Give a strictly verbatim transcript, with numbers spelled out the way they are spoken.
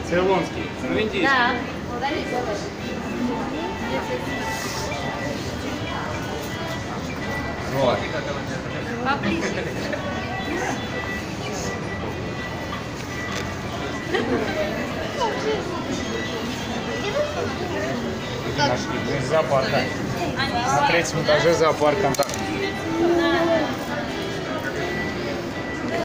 Цейлонский, ну индийский. Да. Вот. Поближе. Нашли, блин, зоопарка. На третьем этаже зоопарк, там